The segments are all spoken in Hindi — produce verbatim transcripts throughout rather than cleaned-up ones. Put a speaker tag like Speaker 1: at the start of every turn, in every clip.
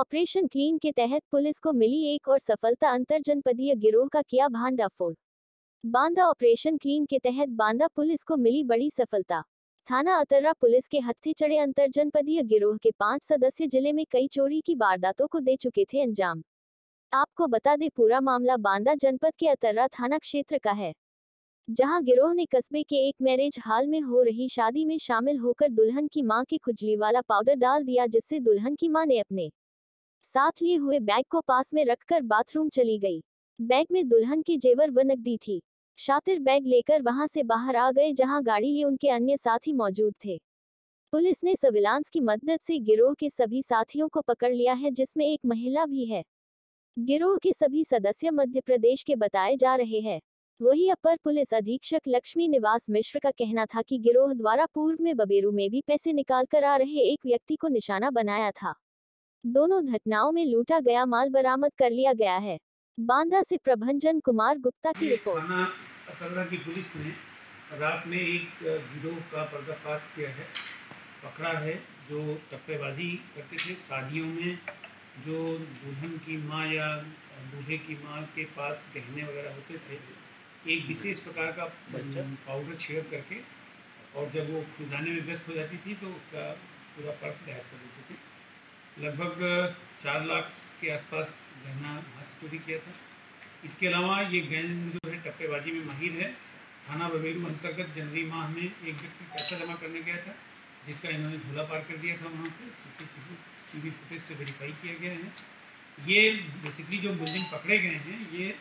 Speaker 1: ऑपरेशन क्लीन के तहत पुलिस को मिली एक और सफलता, अंतरजनपदीय गिरोह का किया भांडाफोड़। बांदा ऑपरेशन क्लीन के तहत बांदा पुलिस को मिली बड़ी सफलता। थाना अतर्रा पुलिस के हत्थे चढ़े अंतरजनपदीय गिरोह के पांच सदस्य जिले में कई चोरी की वारदातों को दे चुके थे अंजाम। आपको बता दें, पूरा मामला बांदा जनपद के अतर्रा थाना क्षेत्र का है, जहां गिरोह ने कस्बे के एक मैरिज हॉल में हो रही शादी में शामिल होकर दुल्हन की मां के खुजली वाला पाउडर डाल दिया, जिससे दुल्हन की मां ने अपने साथ लिए हुए बैग को पास में रखकर बाथरूम चली गई। बैग में दुल्हन के जेवर व नकदी थी। शातिर बैग लेकर वहां से बाहर आ गए, जहां गाड़ी लिए उनके अन्य साथी मौजूद थे। पुलिस ने सर्विलांस की मदद से गिरोह के सभी साथियों को पकड़ लिया है, जिसमें एक महिला भी है। गिरोह के सभी सदस्य मध्य प्रदेश के बताए जा रहे हैं। वही अपर पुलिस अधीक्षक लक्ष्मी निवास मिश्र का कहना था कि गिरोह द्वारा पूर्व में बबेरू में भी पैसे निकाल कर आ रहे एक व्यक्ति को निशाना बनाया था। दोनों घटनाओं में लूटा गया माल बरामद कर लिया गया है। बांदा से प्रभंजन कुमार गुप्ता की रिपोर्ट।
Speaker 2: थाना अतर्रा की पुलिस ने रात में एक गिरोह का पर्दाफाश किया है, पकड़ा है, जो टप्पेबाजी करते थे। शादियों में जो दुल्हन की माँ या दूल्हे की माँ के पास गहने वगैरह होते थे, एक विशेष प्रकार का पाउडर छेड़ करके, और जब वो खुदाने में व्यस्त हो जाती थी तो उसका पूरा पर्स गायब कर देती थी। लगभग चार लाख के आसपास गहना वहाँ से चोरी किया था। इसके अलावा ये गैंग जो है टप्पेबाजी में माहिर है। थाना बबेरू अंतर्गत जनवरी माह में एक व्यक्ति पैसा जमा करने गया था, जिसका इन्होंने झूला पार कर दिया था। वहाँ से सीसीटीवी फुटेज से वेरीफाई किया गया है। ये बेसिकली जो बिल्डिंग पकड़े गए हैं, ये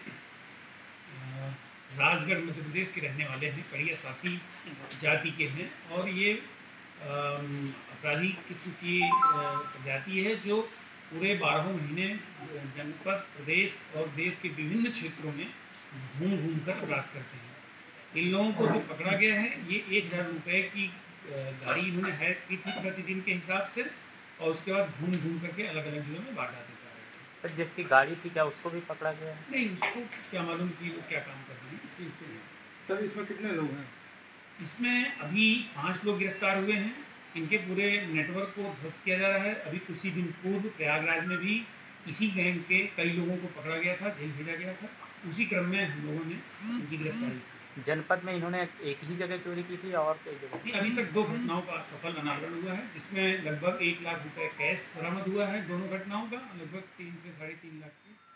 Speaker 2: राजगढ़ मध्य प्रदेश के रहने वाले हैं, कड़िया सासी जाति के हैं, और ये अपराधी किस्म की प्रजाति है जो पूरे बारह महीने जनपद, प्रदेश और देश के विभिन्न क्षेत्रों में घूम घूम कर अपराध करते हैं। इन लोगों को जो पकड़ा गया है, ये एक हजार रुपये की गाड़ी इन्होंने हैक की थी प्रतिदिन के हिसाब से, और उसके बाद घूम घूम करके अलग अलग जिलों में वारदातें कर रहे थे।
Speaker 3: सर, जिसकी गाड़ी थी क्या उसको भी पकड़ा गया है?
Speaker 2: नहीं, उसको क्या मालूम कि वो क्या काम कर रहे हैं, इसलिए उसको नहीं।
Speaker 4: सर, इसमें कितने लोग हैं?
Speaker 2: इसमें अभी पाँच लोग गिरफ्तार हुए हैं। इनके पूरे नेटवर्क को ध्वस्त किया जा रहा है। अभी कुछ ही दिन पूर्व प्रयागराज में भी इसी गैंग के कई लोगों को पकड़ा गया था, जेल भेजा गया था। उसी क्रम में हम लोगों ने इनकी गिरफ्तारी की।
Speaker 3: जनपद में इन्होंने एक ही जगह चोरी की थी और कई जगह?
Speaker 2: अभी तक दो घटनाओं का सफल अनावरण हुआ है, जिसमें लगभग एक लाख रुपए कैश बरामद हुआ है। दोनों घटनाओं का लगभग तीन से साढ़े तीन लाख की